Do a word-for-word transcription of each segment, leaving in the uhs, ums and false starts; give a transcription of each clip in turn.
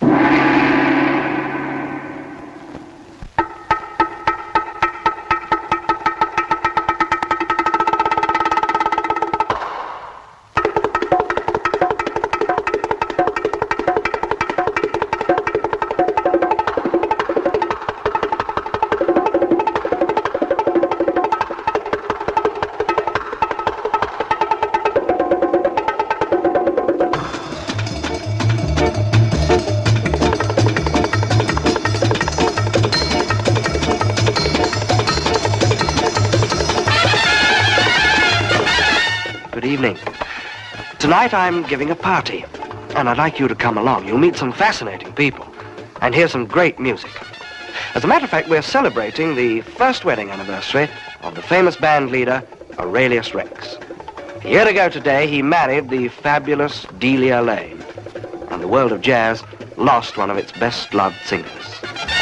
Good evening. Tonight I'm giving a party, and I'd like you to come along. You'll meet some fascinating people and hear some great music. As a matter of fact, we're celebrating the first wedding anniversary of the famous band leader, Aurelius Rex. A year ago today, he married the fabulous Delia Lane, and the world of jazz lost one of its best-loved singers.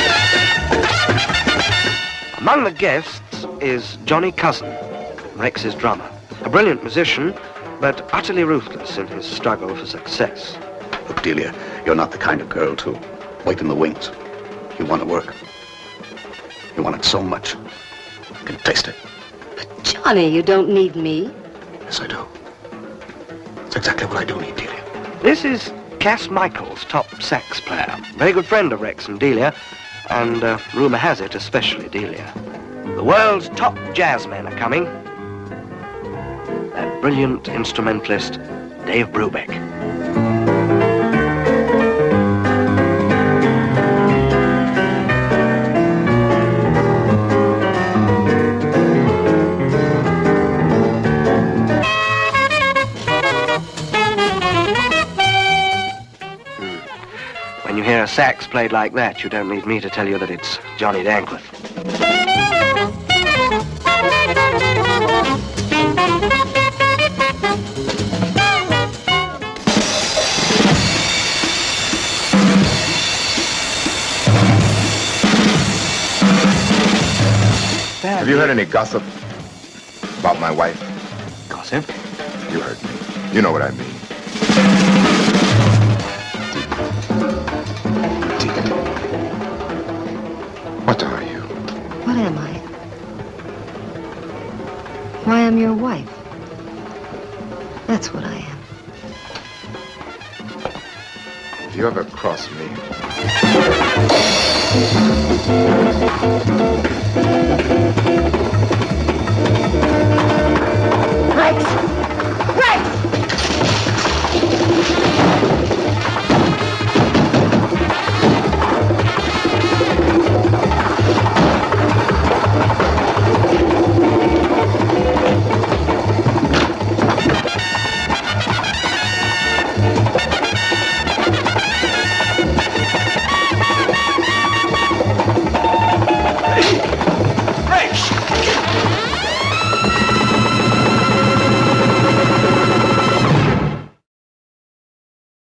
Among the guests is Johnny Cousin, Rex's drummer. A brilliant musician, but utterly ruthless in his struggle for success. Look, Delia, you're not the kind of girl to wait in the wings. You want to work. You want it so much. You can taste it. But Johnny, you don't need me. Yes, I do. It's exactly what I do need, Delia. This is Cass Michaels, top sax player. Very good friend of Rex and Delia, and uh, rumor has it, especially Delia. The world's top jazzmen are coming. That brilliant instrumentalist, Dave Brubeck. When you hear a sax played like that, you don't need me to tell you that it's Johnny Dankworth. Have you heard any gossip about my wife? Gossip? You heard me. You know what I mean. Delia. What are you? What am I? Why, I'm your wife. That's what I am. If you ever cross me... Rex!